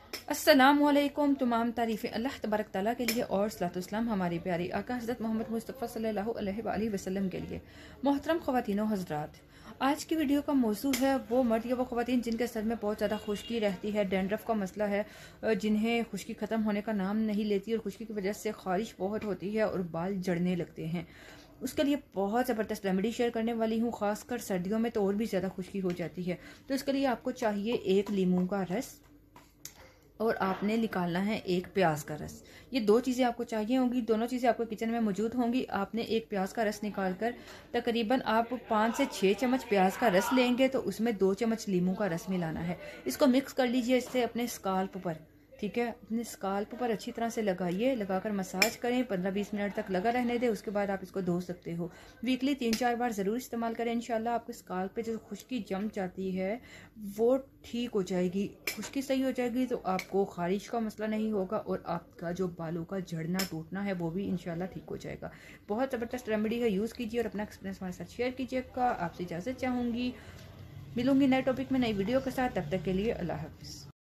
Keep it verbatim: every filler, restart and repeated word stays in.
अस्सलामुअलैकुम। तमाम तारीफ़ें अल्लाह तबारक ताला के लिए और सलातुस्सलाम हमारे प्यारे आका हज़रत मोहम्मद मुस्तफ़ा सल्लल्लाहु अलैहि वसल्लम के लिए। मोहतरम ख़वातीनो हज़रात, आज की वीडियो का मौजू है वो मर्द या वो ख़वातीन जिनके सर में बहुत ज़्यादा खुश्की रहती है, डैंड्रफ का मसला है, जिन्हें खुश्की ख़त्म होने का नाम नहीं लेती और खुश्की की वजह से ख़ारिश बहुत होती है और बाल जड़ने लगते हैं। उसके लिए बहुत ज़बरदस्त रेमेडी शेयर करने वाली हूँ। ख़ासकर सर्दियों में तो और भी ज़्यादा खुश्की हो जाती है। तो इसके लिए आपको चाहिए एक लीमू का रस और आपने निकालना है एक प्याज का रस। ये दो चीज़ें आपको चाहिए होंगी, दोनों चीज़ें आपको किचन में मौजूद होंगी। आपने एक प्याज का रस निकाल कर तकरीबन आप पाँच से छः चम्मच प्याज का रस लेंगे तो उसमें दो चम्मच लीमू का रस मिलाना है। इसको मिक्स कर लीजिए इससे अपने स्काल्प पर, ठीक है। अपने स्काल्प पर अच्छी तरह से लगाइए, लगाकर मसाज करें, पंद्रह बीस मिनट तक लगा रहने दें। उसके बाद आप इसको धो सकते हो। वीकली तीन चार बार ज़रूर इस्तेमाल करें। इंशाल्लाह आपके स्काल्प पे जो खुश्की जम जाती है वो ठीक हो जाएगी। खुश्की सही हो जाएगी तो आपको खारिश का मसला नहीं होगा और आपका जो बालों का झड़ना टूटना है वो भी इंशाल्लाह ठीक हो जाएगा। बहुत ज़बरदस्त रेमेडी है, यूज़ कीजिए और अपना एक्सपीरियंस हमारे साथ शेयर कीजिएगा। आपसे इजाज़त चाहूँगी, मिलूंगी नए टॉपिक में नई वीडियो के साथ। तब तक के लिए अल्लाह हाफ़िज़।